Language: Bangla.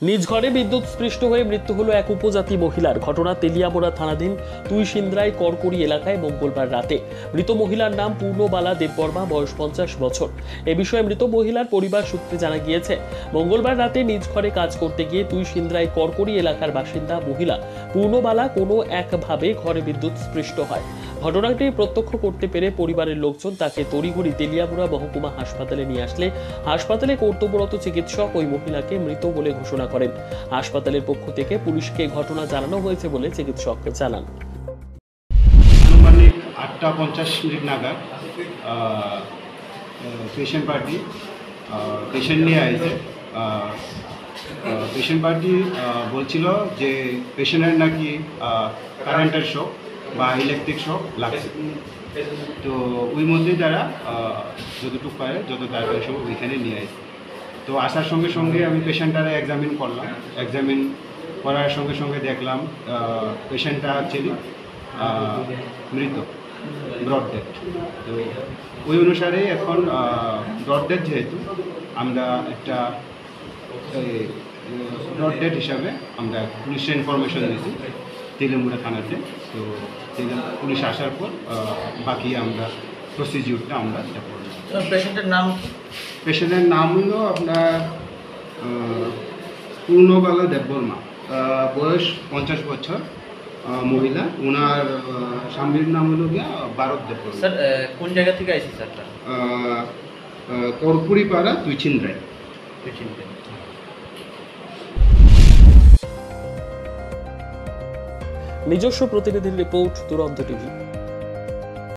নিজ ঘরে বিদ্যুৎ স্পৃষ্ট হয়ে মৃত্যু হলো এক উপজাতি মহিলার। ঘটনা তেলিয়ামোড়া থানাধীন তুইসিন্দ্রাই করকড়ি এলাকায় মঙ্গলবার রাতে। মৃত মহিলার নাম পূর্ণবালা দেববর্মা, বয়স 50 বছর। এ বিষয়ে মৃত মহিলার পরিবার সূত্রে জানা গিয়েছে, মঙ্গলবার রাতে নিজ ঘরে কাজ করতে গিয়ে তুইসিন্দ্রাই করকড়ি এলাকার বাসিন্দা মহিলা পূর্ণবালা কোনো একভাবে ঘরে বিদ্যুৎ স্পৃষ্ট হয়। ঘটনাটি প্রত্যক্ষ করতে পেরে পরিবারের লোকজন তাকে তড়িঘড়ি তেলিয়ামোড়া মহকুমা হাসপাতালে নিয়ে আসলে হাসপাতালে কর্তব্যরত চিকিৎসক ওই মহিলাকে মৃত বলে ঘোষণা করেন। হাসপাতালের পক্ষ থেকে পুলিশকে ঘটনা জানানো হয়েছে বলে চিকিৎসক জানান। আনুমানিক 8:50 নাগাদ পেশেন্ট পার্টি পেশেন্ট নিয়ে আসে। পেশেন্ট পার্টি বলছিল যে পেশেন্টের নাকি কারেন্টের শক বা ইলেকট্রিক শক লাগছে। তো ওই মধ্যেই তারা যতটুকু পারে যত তাড়াতাড়ি সব ওইখানে নিয়ে আসে। তো আসার সঙ্গে সঙ্গে আমি পেশেন্টটারে এক্সামিন করলাম। এক্সামিন করার সঙ্গে সঙ্গে দেখলাম পেশেন্টটা অ্যাকচুয়ালি মৃত, ব্রড ডেথ। তো ওই অনুসারে এখন ব্রড ডেথ যেহেতু আমরা একটা ব্রড ডেথ হিসাবে আমরা পুলিশে ইনফরমেশন দিয়েছি তেলিয়ামোড়া থানাতে। তো পুলিশ আসার পর বাকি আমরা প্রসিডিউরটা আমরা এটা করলাম। পেশেন্টের নাম হলো আপনার পূর্ণবালা দেববর্মা, বয়স 50 বছর, মহিলা। ওনার স্বামীর নাম হলো গিয়া ভারত দেববর্মা। স্যার কোন জায়গা থেকে আইসি স্যারটা? করকুড়ি পাড়া তুইসিন্দ্রাই। নিজস্ব প্রতিনিধির রিপোর্ট, দুরন্ত টিভি।